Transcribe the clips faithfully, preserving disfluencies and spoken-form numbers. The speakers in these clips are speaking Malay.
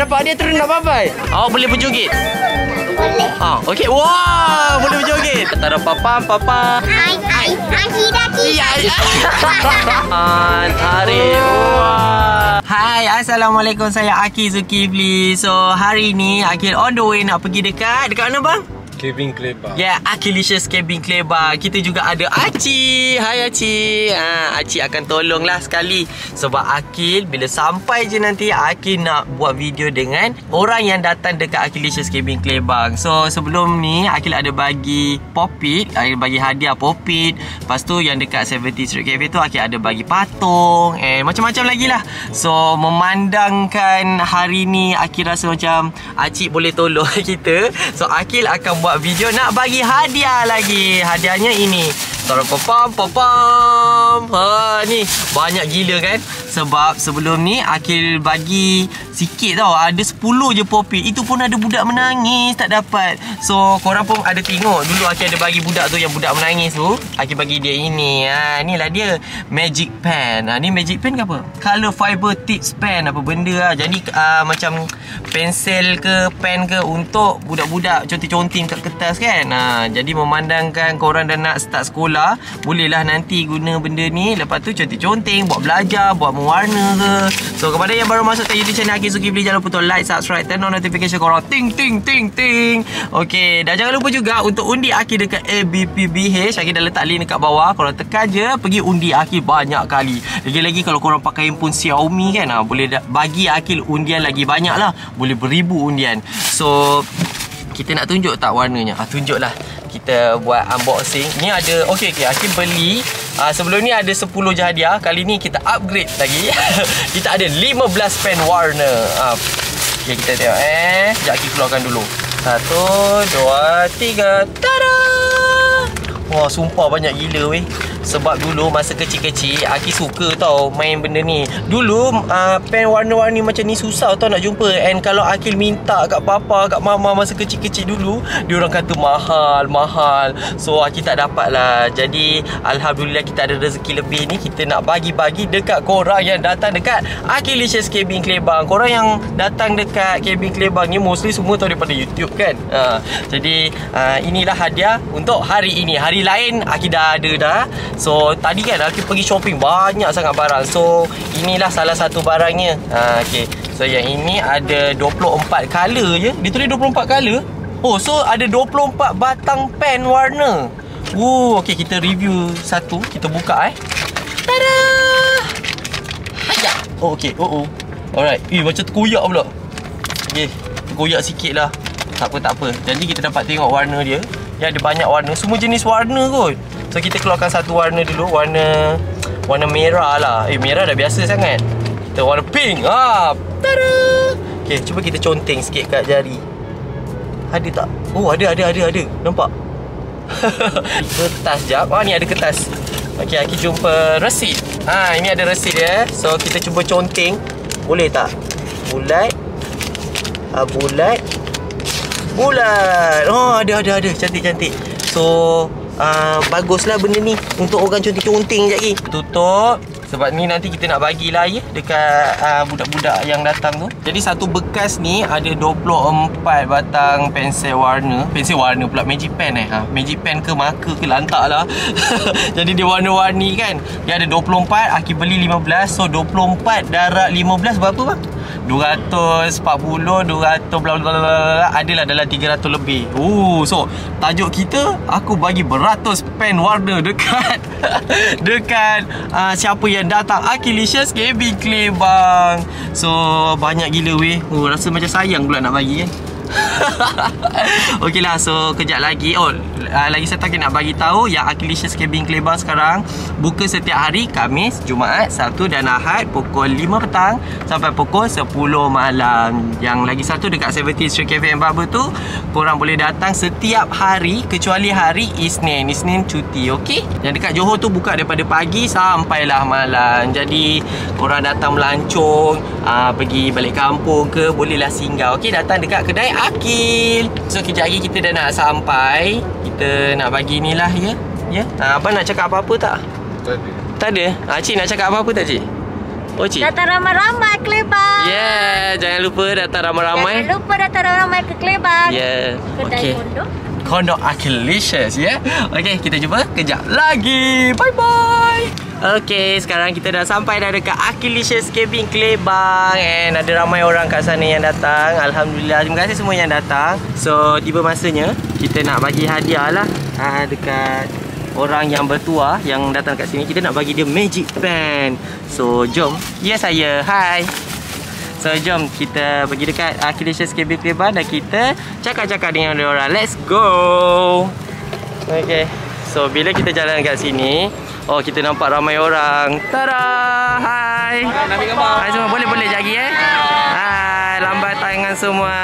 dapat hadiah terus nak papai. Awak boleh berjoget? Boleh. Ah, okey. Wah, boleh berjoget. Tara papa papa. Ai ai aki daki. Ya. Hari. Wah. Hai, assalamualaikum. Saya Akil Zulkifli. So, hari ni Akil on the way nak pergi dekat dekat mana bang? Cabin Klebar. Ya, yeah, Akilicious Cabin Klebar. Kita juga ada Aci. Hai Aci. Ha, Aci akan tolonglah sekali. Sebab Akil bila sampai je nanti Akil nak buat video dengan orang yang datang dekat Akilicious Cabin Klebar. So sebelum ni Akil ada bagi popit, Akil bagi hadiah popit. Lepas tu yang dekat tujuh puluh Street Cafe tu Akil ada bagi patung and macam-macam lagi lah. So memandangkan hari ni Akil rasa macam Aci boleh tolong kita. So Akil akan buat video nak bagi hadiah lagi. Hadiahnya ini. Tarapapam papam. Ha ni banyak gila kan? Sebab sebelum ni Akil bagi sikit tau. Ada sepuluh je popit. Itu pun ada budak menangis tak dapat. So korang pun ada tengok dulu Akil ada bagi budak tu yang budak menangis tu. Akil bagi dia ini. Ha inilah dia magic pen. Ha ni magic pen ke apa? Color fiber tips pen apa benda lah. Jadi uh, macam pensel ke pen ke untuk budak-budak conteng-conteng kat kertas kan. Ha jadi memandangkan korang dah nak start sekolah, bolehlah nanti guna benda ni. Lepas tu conteng-conteng buat belajar, buat mewarna ke. So kepada yang baru masuk ke YouTube channel Akil Zulkifli, jangan lupa untuk like, subscribe, turn on notification korang. Ting ting ting ting. Okey, dan jangan lupa juga untuk undi Akil dekat A B P B H. Akil dah letak link dekat bawah. Korang tekan je, pergi undi Akil banyak kali. Lagi-lagi kalau korang pakai handphone Xiaomi kan, ha, boleh bagi Akil undian lagi banyak lah. Boleh beribu undian. So kita nak tunjuk tak warnanya? Ah, tunjuklah. Kita buat unboxing. Ni ada, okey okey Akil beli uh, sebelum ni ada sepuluh je hadiah. Kali ni kita upgrade lagi. Kita ada lima belas pen warna. uh, Okey kita tengok eh. Sekejap Akil keluarkan dulu. Satu, dua, tiga. Tada! Wah sumpah banyak gila weh. Sebab dulu masa kecil-kecil Akil suka tau main benda ni. Dulu uh, pen warna-warni macam ni susah tau nak jumpa. And kalau Akil minta kat papa, kat mama masa kecil-kecil dulu, diorang kata mahal, mahal. So Akil tak dapat lah. Jadi alhamdulillah kita ada rezeki lebih ni. Kita nak bagi-bagi dekat korang yang datang dekat Akilicious Cabin Klebar. Korang yang datang dekat Cabin Klebar ni mostly semua tahu daripada YouTube kan. uh, Jadi uh, inilah hadiah untuk hari ini. Hari lain Akil dah ada dah. So tadi kan Akil pergi shopping banyak sangat barang. So inilah salah satu barangnya. ha, okay. So yang ini ada dua puluh empat color je. Dia tulis dua puluh empat color. Oh so ada dua puluh empat batang pen warna. Oh okay, kita review satu. Kita buka eh. Tada. Hayya. Oh okay. Oh oh. Alright. Eh macam terkoyak pula. Okay, terkoyak sikit lah. Tak apa tak apa. Jadi kita dapat tengok warna dia. Dia ada banyak warna. Semua jenis warna kot. So kita keluarkan satu warna dulu. Warna Warna merah lah. Eh merah dah biasa sangat. Kita warna pink. Ah, tada. Okay, cuba kita conteng sikit kat jari. Ada tak? Oh ada ada ada ada. Nampak? Kertas jap. Ah ni ada kertas. Okay, Akil jumpa resit. Ah ini ada resit dia. So kita cuba conteng. Boleh tak? Bulat. Ah bulat. Bulat. Oh ada ada ada. Cantik cantik. So Uh, baguslah benda ni untuk orang conteng-conteng sekejap lagi. Tutup. Sebab ni nanti kita nak bagilah ya dekat uh, budak-budak yang datang tu. Jadi satu bekas ni ada dua puluh empat batang pensel warna. Pensel warna pula, magic pen eh. Ha, magic pen ke marker ke lantak lah. Jadi dia warna-warni kan. Dia ada dua puluh empat, Akil beli lima belas. So dua puluh empat darab lima belas berapa bang? dua ratus empat puluh, dua ratus bla bla bla, adalah dalam tiga ratus lebih. Oh, so tajuk kita aku bagi beratus pen warna dekat dekat uh, siapa yang datang Akilicious Cabin Klebar. So banyak gila weh. Oh rasa macam sayang pula nak bagi kan. Okey lah, so kejap lagi. Oh, uh, lagi satu Akil nak bagi tahu yang Akilicious Cabin Klebar sekarang buka setiap hari Khamis, Jumaat, Sabtu dan Ahad pukul lima petang sampai pukul sepuluh malam. Yang lagi satu dekat tujuh puluh Street Cafe and Barber tu korang boleh datang setiap hari kecuali hari Isnin. Isnin cuti, okey? Yang dekat Johor tu buka daripada pagi sampailah malam. Jadi korang datang melancong, uh, pergi balik kampung ke, bolehlah singgah. Okey, datang dekat kedai Akil. So kejap lagi kita dah nak sampai. Kita nak bagi ni lah ya. Ya. Ha, abang nak cakap apa-apa tak? Tak ada. Tak ada? Ha, Cik nak cakap apa-apa tak Cik? Oh, cik. Datang ramai-ramai ke Klebang. Yeah, jangan lupa datang ramai-ramai. Jangan lupa datang ramai-ramai ke Klebang. Yeah. Kedai Okay. kondok. Kondok Akilicious, ya. Yeah? Okay, kita jumpa kejap lagi. Bye-bye. Okay, sekarang kita dah sampai dah dekat Akilicious Cabin Klebang. And ada ramai orang kat sana yang datang. Alhamdulillah, terima kasih semua yang datang. So, tiba masanya kita nak bagi hadiah lah uh, dekat orang yang bertuah yang datang kat sini. Kita nak bagi dia magic pen. So, jom. Ya, saya. Hai. So jom kita pergi dekat Akilicious Cabin Klebang dan kita cakap-cakap dengan diorang. Let's go. Okay. So bila kita jalan kat sini, oh kita nampak ramai orang. Tada. Hai. Hai semua, boleh-boleh jagi eh. Hai, lambat tangan semua.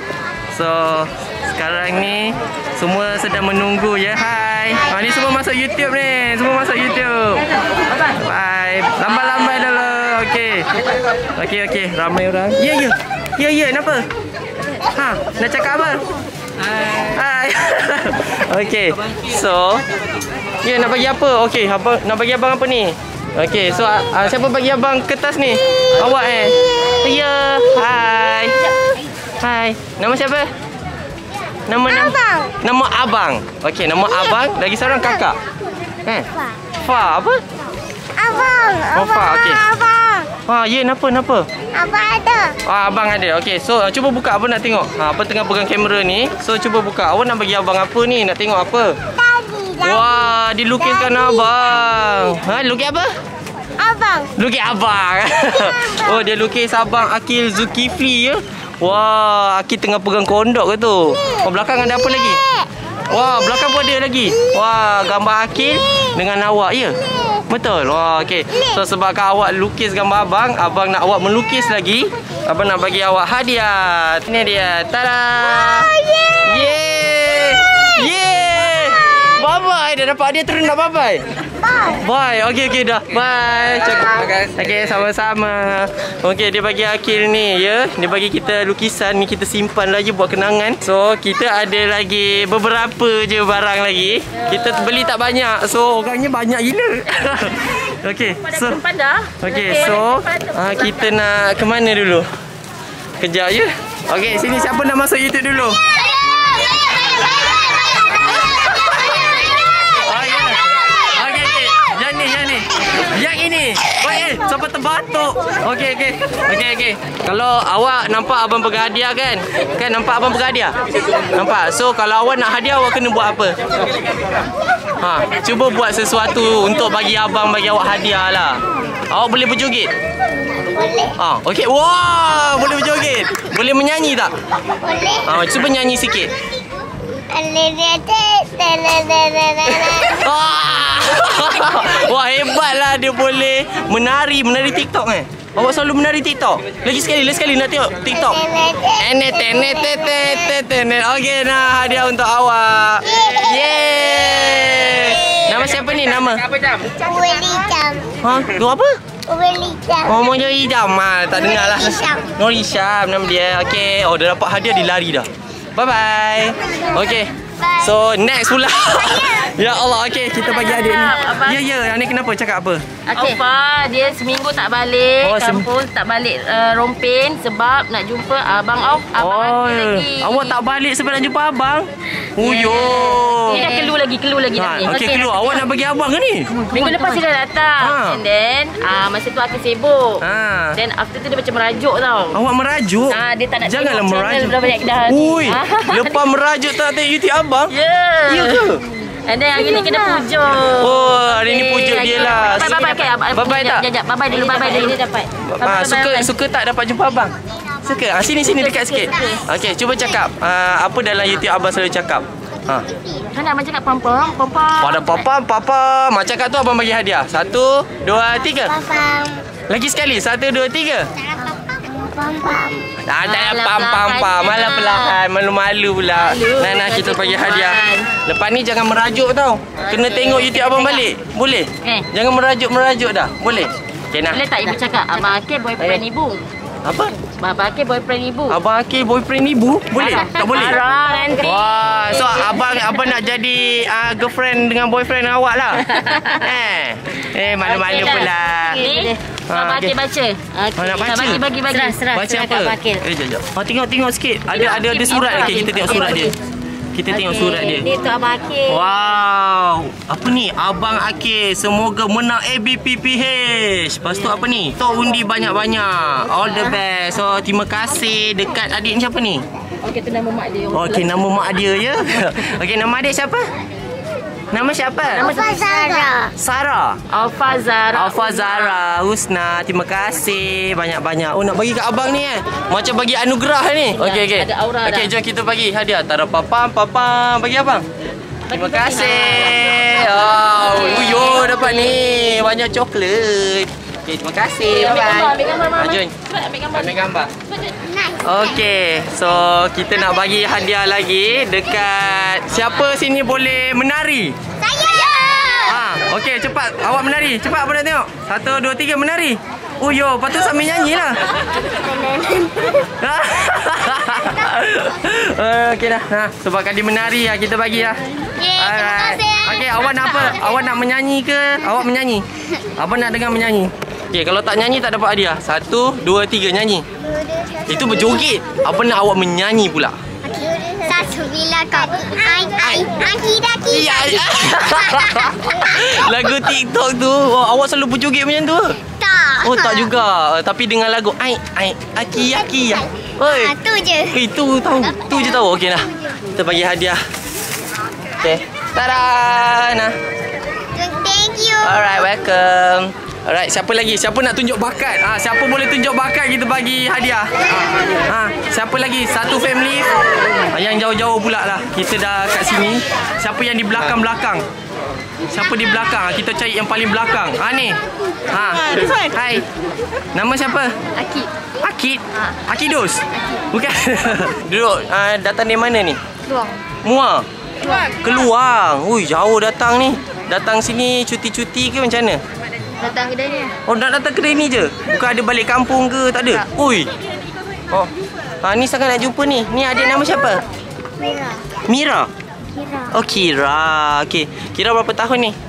So sekarang ni semua sedang menunggu ya. Hai. Ha, ni semua masuk YouTube ni. Semua masuk YouTube. Bye. Lambat-lambat dulu. Okey. Okey okey, ramai orang. Ya ya. Ya ya, kenapa? Ha, nak cakap apa? Hai. Hai. Okey. So, ya nak bagi apa? Okey, abang nak bagi abang apa ni? Okey, so uh, siapa bagi abang kertas ni? Awak eh? Ya. Hai. Hai. Nama siapa? Nama nama Abang. Nama abang. Okey, nama abang, lagi seorang kakak. Eh? Fa apa? Abang. Oh, Fa, okey. Abang. Ha, ya, kenapa? Kenapa? Abang ada. Ah, abang ada. Okey, so uh, cuba buka, abang nak tengok. Ha, abang tengah pegang kamera ni. So cuba buka. Awak nak bagi abang apa ni? Nak tengok apa? Tadi. Wah, dilukiskan abang. Ha, lukis apa? Abang. Lukis abang. Oh, dia lukis abang Akil Zulkifli ya. Wah, Akil tengah pegang kondok ke tu? Oh, belakang ada apa lagi? Wah, belakang pun ada lagi. Wah, gambar Akil dengan awak ya. Betul. Wah, okey. So sebabkan awak lukis gambar abang, abang nak awak melukis lagi, abang nak bagi awak hadiah. Ini dia. Tada. Yeay. Yeay. Bye-bye. Dah dapat hadiah terus nak bye-bye. Bye. Bye. Okey okey dah. Bye. Cakap. Okey, sama-sama. Okey, dia bagi Akil ni ya. Dia bagi kita lukisan ni, kita simpan lagi buat kenangan. So, kita ada lagi beberapa je barang lagi. Kita beli tak banyak. So, orangnya banyak gila. Okey. So, okey, so uh, kita nak ke mana dulu? Kejap ya. Okey, sini siapa nak masuk YouTube dulu? Yang ini. Oh, eh, siapa terbatuk? Okey, okey. Okey, okey. Kalau awak nampak abang pegang hadiah kan? Kan nampak abang pegang hadiah? Nampak? So, kalau awak nak hadiah, awak kena buat apa? Ha, cuba buat sesuatu untuk bagi abang, bagi awak hadiah lah. Awak boleh berjoget? Boleh. Ha, okey. Wah, boleh berjoget. Boleh menyanyi tak? Boleh. Ha, cuba nyanyi sikit. Wah, hebatlah dia boleh menari, menari TikTok eh. Awak selalu menari TikTok. Lagi sekali, lagi sekali nak tengok TikTok. Enet enet enet enet. Okey, nah hadiah untuk awak. Yeay. Nama siapa ni nama? Weli jam. Ha, tu apa? Weli jam. Oh, mau jadi jam. Ah, tak dengar lah. Nuri Syam nama dia. Okey. Oh, dah dapat hadiah, dia lari dah. Bye bye. Okey. So next pula. Ya Allah, okey kita bagi adik ni. Ya ya, yang ni kenapa cakap apa? Okay. Opa, dia seminggu tak balik Oh, sem- kampung, tak balik uh, Rompin sebab nak jumpa abang Auf, abang Oh, Akil lagi. awak tak balik sebab nak jumpa abang? Uyo. Dia dah keluar lagi, keluar lagi Ha, nanti. okey keluar. Awak nak bagi abang ke ni? Minggu lepas dia dah datang. Ha. And then uh, masa tu Akil sibuk. Ha. Then after tu dia macam merajuk tau. Awak merajuk? Ah, dia tak nak Janganlah tengok merajuk. channel dah banyak dah. Ui, lepas merajuk tak tengok YouTube abang? Ya. Ya ke? And then hari ni kena pujuk. Oh, hari ni pujuk dia lah. Bye bye bye. Bye bye tak? Jap, bye bye dulu, bye bye dulu. Dia dapat. Ah, suka suka tak dapat jumpa abang? Suka? Ah, sini sini dekat sikit. Okey, cuba cakap. Ah, apa dalam YouTube abang selalu cakap? Ha. Kan abang cakap pam-pam, pam-pam. Pada papa papa. Mak cakap tu abang bagi hadiah. Satu, dua, tiga. Pam. Lagi sekali. Satu, dua, tiga. Pam pam. Ah, tak ada pam pam pam. Malah perlahan. Malu-malu pula. Nah, nah kita bagi hadiah. Lepas ni jangan merajuk tau. Kena tengok YouTube abang balik. Boleh? Eh. Jangan merajuk-merajuk dah. Boleh? Okey nah. Boleh tak ibu cakap abang Akil boyfriend ibu? Apa? Abang Akil boyfriend ibu. Abang Akil boyfriend ibu? Boleh? Tak boleh? Marah nanti. Wah, so abang abang nak jadi uh, girlfriend dengan boyfriend awak lah. eh. Eh, malu-malu Okey lah. pula. Ni Kau okey. baca-baca. Oh, nak baca? Bagi, bagi, bagi. Serah, serah. Baca serah apa? kat Pak Akil. Eh, jap, jap. Oh, tengok tengok sikit. Ada Tengok, ada ada Akil surat. buka. Okey, kita tengok Okey, surat dia. okey. Kita tengok Okey, surat dia. Ni untuk Abang Akil. Wow. Apa ni? Abang Akil semoga menang A B P P H. Lepas tu apa ni? Tok undi banyak-banyak. All the best. So, terima kasih dekat adik ni siapa ni? Okey, tu nama mak dia. Okey, nama mak dia ya. Okey, nama adik siapa? Nama siapa? Apa Sarah? Sarah. Alfa Zara. Alfa Zara, Husna, terima kasih banyak-banyak. Oh, nak bagi kat abang ni eh. Macam bagi anugerah ni. Okey, okey. ada aura Okey, dah. jom kita bagi hadiah. Tara papam, papam. Bagi abang. Terima Bagi, kasih. Oh, uyo dapat ni. Banyak coklat. Okey, terima kasih. Ambil Bye-bye. gambar, ambil gambar, Mama. Ah, jom. Cepat ambil gambar. Ambil gambar. Nice. Okey, so kita nak bagi hadiah lagi dekat siapa sini boleh menari? Saya. Ha, okey cepat. Awak menari. Cepat apa nak tengok? Satu, dua, tiga menari. Oh yo, patut sambil nyanyi lah. Okey dah. Ha, sebabkan dia menari lah kita bagi lah. Yeay, terima kasih. Okey, awak nak apa? Awak nak menyanyi ke? Awak menyanyi. Abang nak dengar menyanyi. Okey, kalau tak nyanyi tak dapat hadiah. Satu, dua, tiga nyanyi. Itu berjoget. Apa nak awak menyanyi pula? Satu bila kau ai ai aki daki. Ya, ya. Lagu TikTok tu, oh, awak selalu berjoget macam tu? Tak. Oh, tak juga. Uh, tapi dengan lagu ai ai aki aki ya. Oi. Ah, tu je. Itu tahu. Tu je tahu. Okey dah. Kita bagi hadiah. Okey. Tada. Nah. Thank you. Alright, welcome. Alright, siapa lagi? Siapa nak tunjuk bakat? Ah, siapa boleh tunjuk bakat kita bagi hadiah. Ha, siapa lagi? Satu family. Ah, yang jauh-jauh pula lah. Kita dah kat sini. Siapa yang di belakang-belakang? Siapa di belakang? Ah, kita cari yang paling belakang. Ah ni. Ha. Hai. Nama siapa? Akid. Akid. Akidus. Bukan. Duduk ah, datang dari mana ni? Keluar. Muar. Keluar. Ui, jauh datang ni. Datang sini cuti-cuti ke macam mana? Datang kedai ni. Oh, nak datang kedai ni je? Bukan ada balik kampung ke? Tak ada? Ui. Oh. Ha, ni sangat nak jumpa ni. Ni adik nama siapa? Mira. Mira. Kira. Oh, Kira. Okey. Kira berapa tahun ni?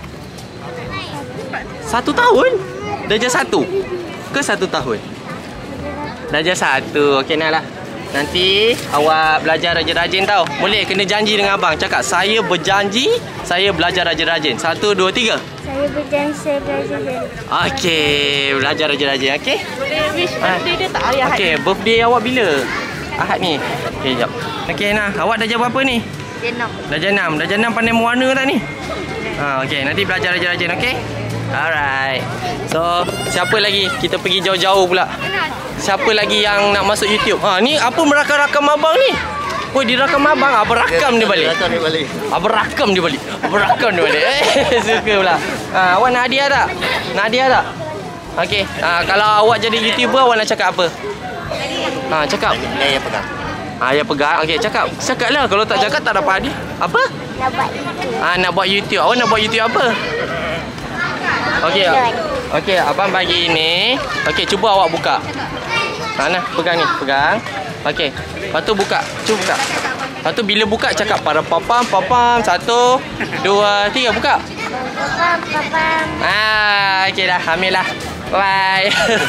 Satu tahun? Darjah satu? Ke satu tahun? Darjah satu. Okey, nak lah. Nanti awak belajar rajin-rajin tau. Boleh kena janji dengan abang. Cakap, saya berjanji saya belajar rajin-rajin. Satu, dua, tiga. Saya berjanji saya belajar. Okey, belajar rajin-rajin. Okey? Boleh wish birthday dia tak hari Ahad. Okey, birthday awak bila? Ahad ni. Okey, jap. Okey, nah. Awak darjah berapa ni? Dia enam. Darjah enam. Darjah enam pandai mewarna tak ni? Ha, okey, nanti belajar rajin-rajin, okey? Alright. So, siapa lagi? Kita pergi jauh-jauh pula. Siapa lagi yang nak masuk YouTube? Ha, ni apa merakam-rakam abang ni? Oh, dia rakam abang. Abang rakam dia balik. Rakam dia balik. Abang rakam dia balik. Abang rakam dia balik. Eh, suka pula. Ha, awak nak hadiah tak? Nak hadiah tak? Okey. Ha, kalau awak jadi YouTuber, awak nak cakap apa? Ha, cakap. Ni yang pegang. Ha, yang pegang. Okey, cakap. Cakaplah. Kalau tak cakap, tak dapat hadiah. Apa? Nak buat itu. Ha, nak buat YouTube. Awak nak buat YouTube apa? Okey. Okey, abang bagi ni. Okey, cuba awak buka. Ha, nah, pegang ni, pegang. Okey. Lepas tu buka. Cuba buka. Lepas tu bila buka cakap para papam papam. Satu, dua, tiga, buka. Papa, papa. Ah, okey dah, ambil lah. Bye.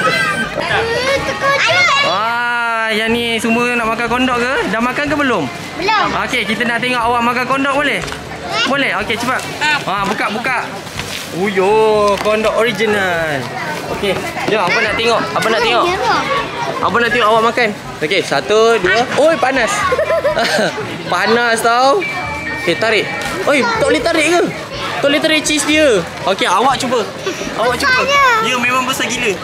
Ah, yang ni semua nak makan kondok ke? Dah makan ke belum? Belum. Okey, kita nak tengok awak makan kondok boleh? Boleh? Okey, cepat. Ha, buka, buka. Uyo, kondok original. Okey, jom apa nak tengok? Apa nak tengok? Apa nak tengok awak makan? Okey, satu, dua. Oi, panas. Panas tau. Okey, tarik. Oi, tak boleh tarik ke? Tak boleh tarik cheese dia. Okey, awak cuba. Awak cuba. Ya, memang besar gila.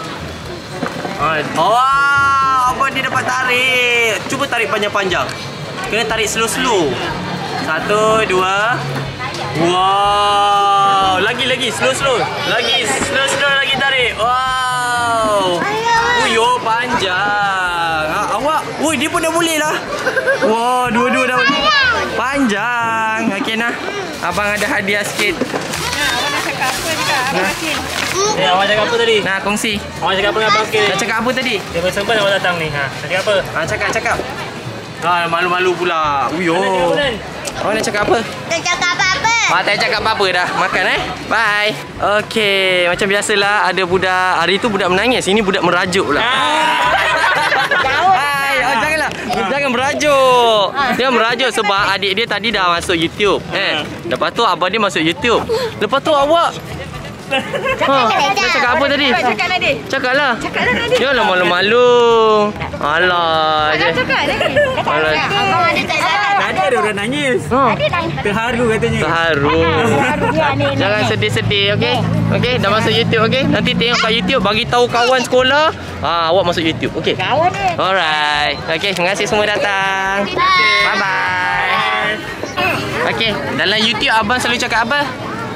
Oh, abang dia dapat tarik. Cuba tarik panjang-panjang. Kena tarik slow-slow. Satu, dua. Wow. Lagi, lagi. Slow-slow. Lagi. Slow-slow lagi tarik. Wow. Uyo, panjang. Ha, awak. Ui, dia pun dah boleh lah. Wow, dua-dua dah boleh. Panjang. Okey, nah. Abang ada hadiah sikit. Awak nak cakap apa dekat Abang Akil? Eh, awak cakap apa tadi? Nah, kongsi. Awak cakap apa dengan Abang Akil? Nak cakap apa tadi? Dia bersempat awak datang ni. Ha, nak cakap apa? Ha, cakap, cakap. Ha, malu-malu pula. Uyo. Mana dia, Bulan? Awak nak cakap apa? Tak cakap apa-apa. Ah, tak cakap apa-apa dah. Makan eh. Bye. Okey, macam biasalah ada budak. Hari tu budak menangis. Ini budak merajuk pula. Hai, oh, janganlah. Jangan merajuk. Dia merajuk sebab adik dia tadi dah masuk YouTube. Eh. Lepas tu abang dia masuk YouTube. Lepas tu awak Ha, dia cakap apa tadi? Cakap Nadir. Cakaplah. Cakaplah Nadir. Janganlah malu-malu. Alah. Jangan cakap Nadir. Alah. Abang ada tak salah. Tadi ada orang nangis. Ha. Terharu katanya. Terharu. Jangan sedih-sedih, okey? Okey, dah masuk YouTube, okey? Nanti tengok kat YouTube, bagi tahu kawan sekolah, ah awak masuk YouTube, okey? Kawan dia. Alright. Okey, terima kasih semua datang. Bye bye. Okey, dalam YouTube abang selalu cakap apa?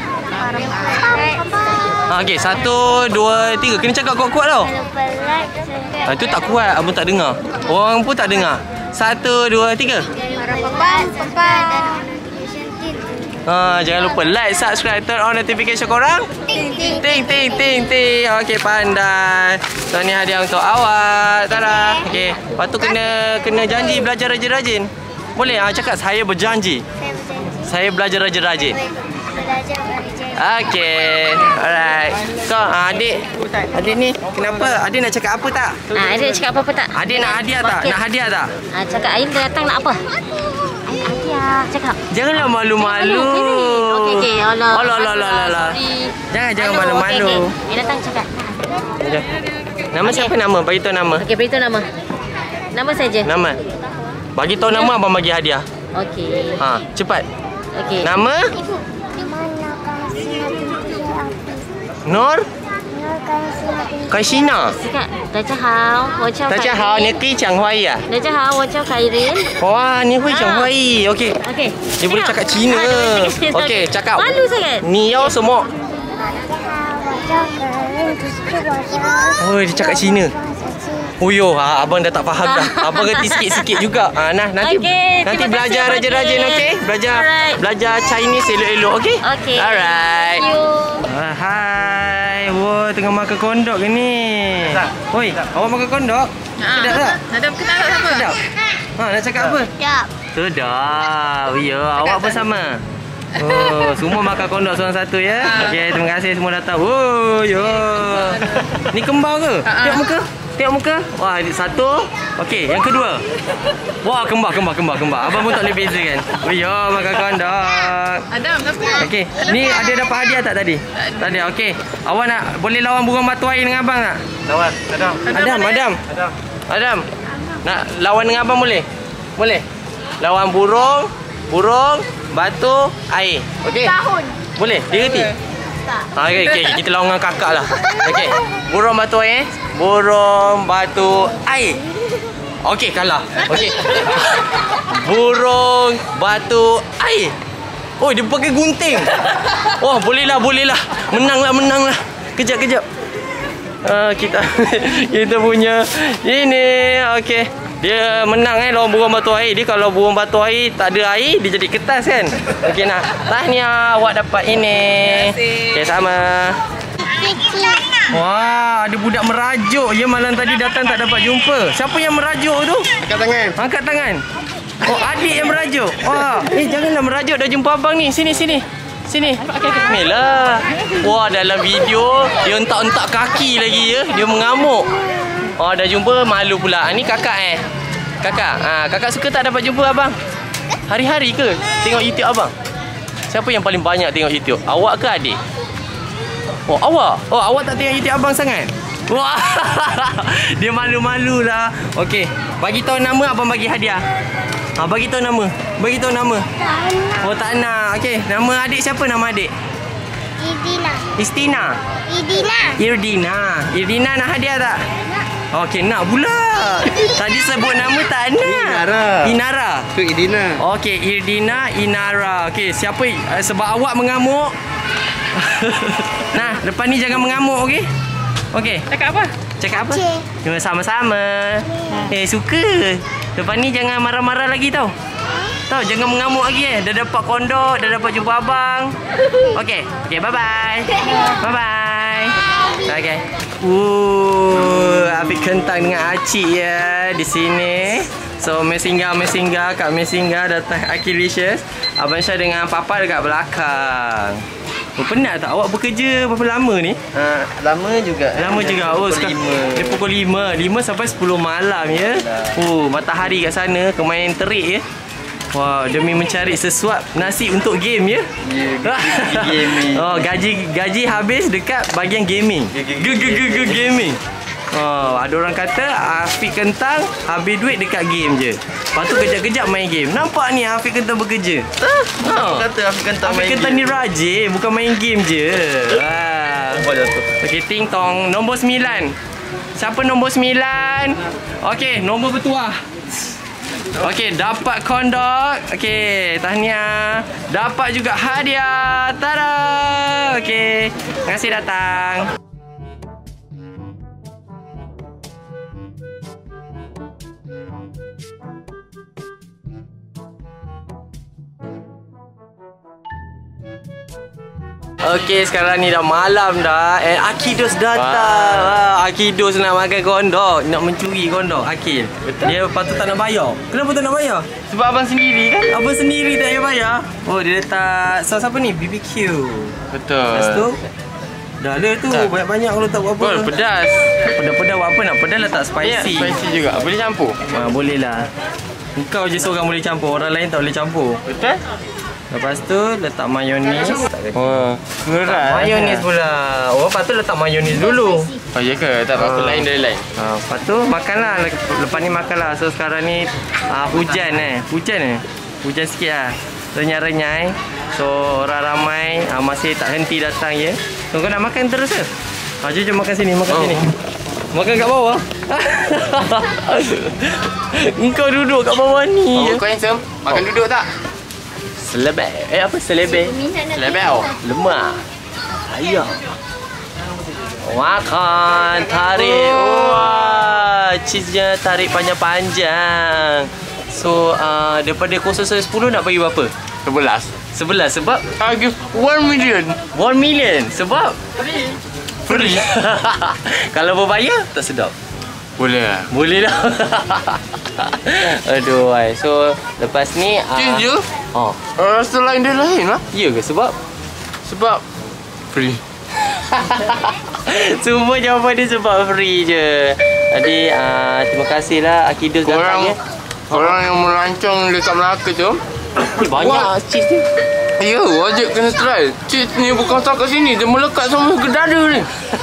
Ha, okey, satu, dua, tiga. Kena cakap kuat-kuat tau. Lupa like, subscribe. Ha, itu tak kuat, abang tak dengar. Orang pun tak dengar. Satu, dua, tiga. Papat, papat dan notification tin. Ha, jangan lupa like, subscribe, turn on notification korang. Ting ting. Ting, ting, ting, ting. Okey, pandai. So, ni hadiah untuk awak. Tara. Okey. Lepas tu kena kena janji belajar rajin-rajin. Boleh? Ha, cakap saya berjanji. Saya berjanji. Saya belajar rajin-rajin. Belajar berjanji. Okey. Alright. So, ha, adik. Adik ni kenapa? Adik nak cakap apa tak? Ah, Aida nak cakap apa-apa tak? Adik nak hadiah tak? Nak hadiah tak? Ah, cakap Aida datang nak apa? Hadiah. Cakap. Janganlah malu-malu. Okey, okey. Alah. Alah, alah, alah, alah. Sorry. Jangan, jangan Aduh, malu-malu. Okey, okey. Dia datang cakap. Okey. Nama siapa nama? Bagi tahu nama. Okey, beritahu nama. Nama saja. Nama. Bagi tahu nama abang bagi hadiah. Okey. Ha, cepat. Okey. Nama? Ibu. Mana kasih hati api? Nur Mana kasih hati Kaishina. cakap. 大家好，我叫大家好，你可以讲华语啊？ 大家好，我叫凯琳。 Wah, ni hui讲华语。Okey. Okey. Dia boleh cakap Cina. Okey, cakap. Malu sangat. Ni yau semua. 我叫可人，不是我叫。 Oh, dia cakap Cina. Oh yo, ha, abang dah tak faham dah. Abang reti sikit-sikit juga. Ha, nah, nanti Okey, nanti terima belajar kasih, rajin-rajin, Abang okey? Jen. Belajar Alright. belajar Chinese elok-elok, okey? Okey. Alright. Thank you. Ah, hai. Wah, tengah makan kondok ke ni? Oi, awak makan kondok? Sedap tak? Sedap ke tak apa? Sedap. Ha, nak cakap apa? Jap. Sedap. Ya, awak pun sama. Oh, semua makan kondok seorang satu ya. Okey, terima kasih semua datang. Oh, yo. Ni kembar ke? Tengok muka. Tengok muka. Wah, ini satu. Okey, yang kedua. Wah, kembar, kembar, kembar, kembar. Abang pun tak boleh bezakan. Oh, yo, makan kondok. Adam, apa? Okey, ni ada dapat hadiah tak tadi? Tak ada. Okey. Awak nak boleh lawan burung batu air dengan abang tak? Lawan. Adam. Adam, Adam. Adam. Adam. Nak lawan dengan abang boleh? Boleh. Lawan burung, burung, batu, air. Okey. Tahun. Boleh? Dia reti? Tak. Ha, okey, okey, kita lawan dengan kakak lah. Okey. Burung batu air. Burung batu air. Okey, kalah. Okey. Burung batu air. Oh, dia pakai gunting. Oh, boleh lah, boleh lah. Menang lah, menang lah. Kejap, kejap. Uh, kita kita punya ini. Okey. Dia menang eh lawan burung batu air. Dia kalau burung batu air tak ada air, dia jadi kertas kan. Okey, nah. Tahniah awak dapat ini. Okey, sama. Wah, ada budak merajuk je malam tadi datang tak dapat jumpa. Siapa yang merajuk tu? Angkat tangan. Angkat tangan. Oh, adik yang merajuk. Wah, eh janganlah merajuk, dah jumpa abang ni. Sini, sini. Sini. Ni lah. Wah, dalam video dia entak-entak kaki lagi ya. Dia mengamuk. Oh, dah jumpa malu pula. Ni kakak eh. Kakak. Ha, kakak suka tak dapat jumpa abang? Hari-hari ke tengok YouTube abang? Siapa yang paling banyak tengok YouTube? Awak ke adik? Oh, awak. Oh, awak tak tengok YouTube abang sangat? Wah. Dia malu-malu lah. Okey, bagi tahu nama abang bagi hadiah. Ha, bagi tahu nama. Bagi tahu nama. Oh, tak nak. Okey, nama adik siapa nama adik? Idina. Istina. Idina. Irdina. Irdina nak hadiah tak? Okey, nak pula. Tadi sebut nama tak nak. Inara. Inara. Tu Idina. Okey, Irdina, Inara. Okey, siapa uh, sebab awak mengamuk. Nah, lepas ni jangan mengamuk, okey? Okey. Cakap apa? Cakap apa? Okey. Cuma sama-sama. Eh, suka. Lepas ni jangan marah-marah lagi tau. Tahu, jangan mengamuk lagi eh. Dah dapat kondok, dah dapat jumpa abang. Okey. Okey, bye-bye. Bye-bye. Okey. Uh, habis Afiq Kentang dengan Acik ya di sini. So, Messinggah, Messinggah, Kak Messinggah datang Akilicious. Abang Syah dengan Papa dekat belakang. Oh, penat tak awak bekerja berapa lama ni? Uh, lama juga. Lama juga. Oh, sekarang dia pukul lima. lima sampai sepuluh malam ya. Oh, matahari kat sana, kemain terik ya. Wah, demi mencari sesuap nasi untuk game ya. Ya, gaming. Oh, gaji gaji habis dekat bahagian gaming. Ge-ge-ge-ge gaming. Oh, ada orang kata Afiq Kentang habis duit dekat game je. Lepas tu kejap-kejap main game. Nampak ni Afiq Kentang bekerja. Oh. Kata Afiq Kentang Afiq Kentang ni rajin, bukan main game je. Ha. Okey, ting tong nombor sembilan. Siapa nombor sembilan? Okey, nombor bertuah. Okey, dapat kondok. Okey, tahniah. Dapat juga hadiah. Tada. Okey, terima kasih datang. Okey, sekarang ni dah malam dah. And Akidos datang. Ah, Akidos nak makan kondok, nak mencuri kondok Akil. Betul. Dia patut tak nak bayar. Kenapa tak nak bayar? Sebab abang sendiri kan? Abang sendiri tak payah bayar. Oh, dia letak sos apa ni? B B Q. Betul. Lepas tu dah le tu banyak-banyak kalau tak buat apa. Oh, pedas. Pedas-pedas buat apa nak? Pedas letak spicy. Ya, spicy juga. Boleh campur? Ah, boleh lah. Engkau je seorang boleh campur, orang lain tak boleh campur. Betul? Lepas tu letak mayonis. Oh, keras. Mayonis pula. Oh, lepas tu letak mayonis dulu. Oh, ya ke? Tak apa-apa, lain dari lain. Ha, lepas tu makanlah. Lepas ni makanlah. So sekarang ni uh, hujan eh. Hujan eh. Hujan sikit lah. Renyai-renyai. So orang ramai uh, masih tak henti datang ya. So kau nak makan terus ke? Ha, jom, jom makan sini, makan oh. sini. Makan kat bawah. Engkau duduk kat bawah ni. Oh, kau handsome. Makan oh. duduk tak? Selebek. Eh apa selebek? Selebek oh. Lemak. Ayam. Makan. Tarik. Wah. Cheese-nya tarik panjang-panjang. So uh, daripada kosong sampai sepuluh nak bagi berapa? Sebelas. Sebelas sebab? I give one million. One million sebab? Free. Free. Kalau berbayar tak sedap. Boleh lah. Boleh lah. Aduh, ay. So lepas ni cheese uh, je? Oh. Rasa lain dia lain lah. Ya ke sebab? Sebab free. Semua jawapan dia sebab free je. Jadi uh, terima kasihlah Akidos datang ya. Korang yang merancang dekat Melaka tu banyak cheese ni. Ya, wajib kena try. Cheese ni bukan setakat sini, dia melekat sama ke dada ni.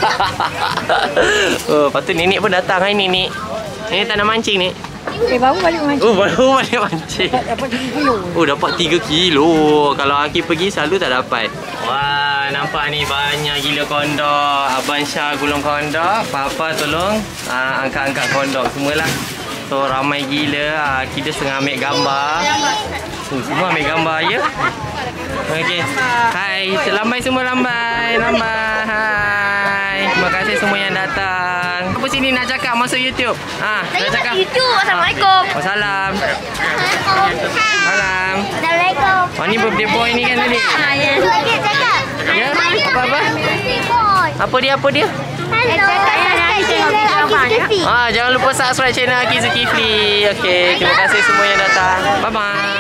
Oh, lepas tu nenek pun datang. Hai nenek. Nenek tak nak mancing ni. Eh, baru balik mancing. Oh, baru balik mancing. Dapat tiga kilo. Oh, dapat tiga kilo. Kalau Aki pergi selalu tak dapat. Wah, nampak ni banyak gila kondok. Abang Syah gulung kondok, Papa tolong uh, angkat-angkat kondok semualah. So ramai gila. Kita tengah ambil gambar. So, semua ambil gambar ya. Okey. Hai, lambai semua lambai. Lambai. Hai. Terima kasih semua yang datang. Apa sini nak cakap masuk YouTube? Ha, nak cakap. YouTube. Assalamualaikum. Wassalam. Assalamualaikum. Salam. Assalamualaikum. Oh, ni birthday boy ni kan tadi? Lagi cakap. Ya? Apa-apa? Apa dia? Apa dia? Ah, jangan lupa subscribe channel Aki Zulkifli. Okey, terima kasih semua yang datang. Bye bye.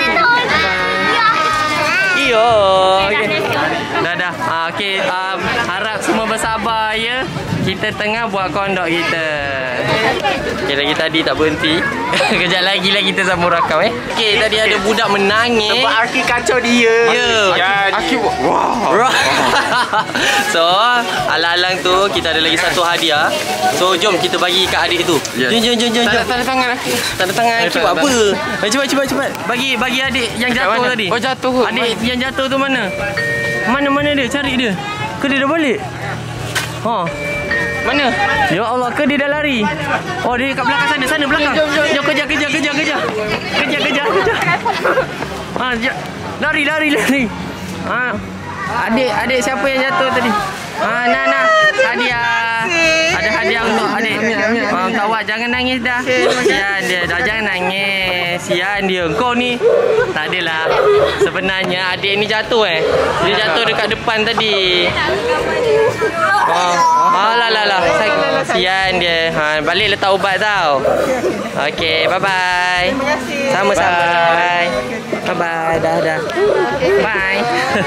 Iyo. Okey. Dah dah. Ah, okey, um, harap semua bersabar ya. Kita tengah buat kondok kita. Okey, lagi tadi tak berhenti. Kejap lagi lah kita sambung rakam eh. Okey, tadi ada budak menangis. Sebab Aki kacau dia. Ya. Aki buat wow. So, alang-alang tu kita ada lagi satu hadiah. So, jom kita bagi kat adik tu. Yes. Jom, jom, jom, jom. Tak ada tangan Aki. Tak ada tangan Aki buat apa? Eh, cepat, cepat, cepat. Bagi bagi adik yang jatuh mana? tadi. Oh, jatuh ke? Adik yang jatuh tu mana? Mana-mana dia? Cari dia. Ke dia dah balik? Ha. Mana? Ya Allah, ke dia dah lari? Oh, dia kat belakang sana, sana belakang. Jom, jom, jom. Kejar, kejar, kejar, kejar. Kejar, kejar, kejar. Ha, lari, lari, lari. Ha. Adik, adik siapa yang jatuh tadi? Ha, nah, nah. Hadiah. Ada hadiah untuk adik. Ha, kawan, jangan nangis dah. Sian dia, dah jangan nangis. Sian dia. Kau ni tak adalah. Sebenarnya adik ni jatuh eh. Dia jatuh dekat depan tadi. Oh, oh. Alah lah lah. Kasihan dia. Ha, balik letak ubat tau. Okey, bye bye. Sama-sama. Bye. Bye bye. Dah dah. Bye.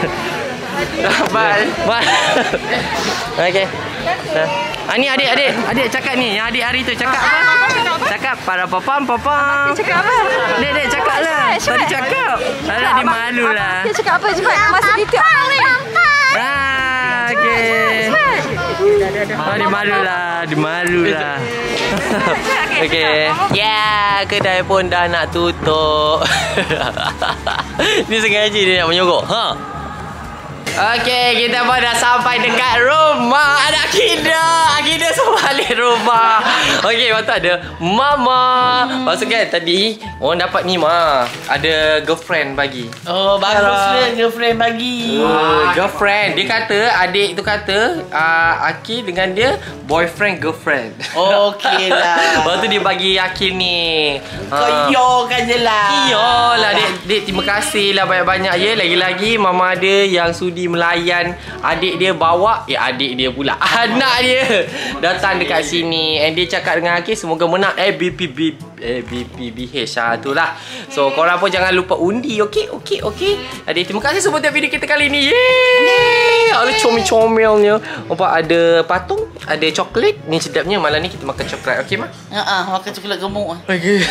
Dah bye. Bye. Okey. Dah. Ah, ni adik adik. Adik cakap ni. Yang adik hari tu cakap apa? Cakap para papam papam. Cakap apa? Dek dek cakap lah. Tadi cakap. Alah dia malu lah. Dia cakap apa? Cepat nak masuk titik orang ni. Ah, okey. Ah, dia malu lah. Dia malu lah. Okey. Ya, kedai pun dah nak tutup. Ni sengaja dia nak menyogok. Ha. Okey, kita pun dah sampai dekat rumah anak Akida. Akida semua balik rumah. Okey, lepas tu ada Mama. Lepas tu kan tadi orang dapat ni mah. Ada girlfriend bagi. Oh, baguslah girlfriend bagi. Oh, girlfriend. Dia kata, adik tu kata uh, Akil dengan dia boyfriend girlfriend. Okey lah. Lepas tu dia bagi Akil ni. Kau iyakan je lah. Iyalah dek, dek terima kasih lah banyak-banyak ya. Lagi-lagi mama dia yang sudi melayan adik dia bawa, eh adik dia pula, anak dia datang dekat sini. And dia cakap dengan Akil semoga menang A B P B A B P B H ah, tu lah. So korang pun jangan lupa undi. Okey, okey, okey. Adik terima kasih sebab tengok video kita kali ni. Yeay. Ada comel-comelnya. Nampak ada patung, ada coklat. Ni sedapnya malam ni kita makan coklat. Okey mak? Ha ah, makan coklat gemuk ah. Okey.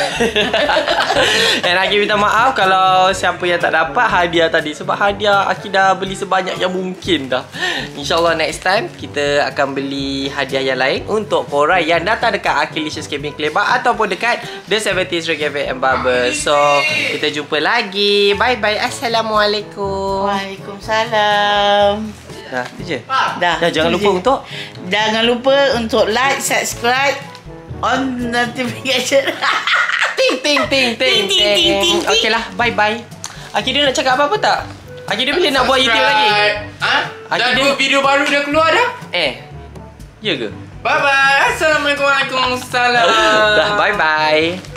Dan Akil minta maaf kalau siapa yang tak dapat hadiah tadi. Sebab hadiah Akil dah beli sebanyak yang mungkin dah. InsyaAllah next time kita akan beli hadiah yang lain untuk korang yang datang dekat Akilicious Gaming Club ataupun dekat The seventies Reggae Cafe and Barber. So kita jumpa lagi. Bye bye. Assalamualaikum. Waalaikumsalam. Dah tu je. Dah. Dah jangan tu lupa je. untuk Jangan lupa untuk like, subscribe, on notification. ting ting ting ting Ting, ting, ting, ting, ting. Okey lah. Bye bye. Akil dia nak cakap apa-apa tak? Akil dia boleh nak buat YouTube lagi? Ha? Dah Akil dua dia- video baru dah keluar dah? Eh. Ya ke? Bye bye. Assalamualaikum. Waalaikumsalam. Dah bye bye.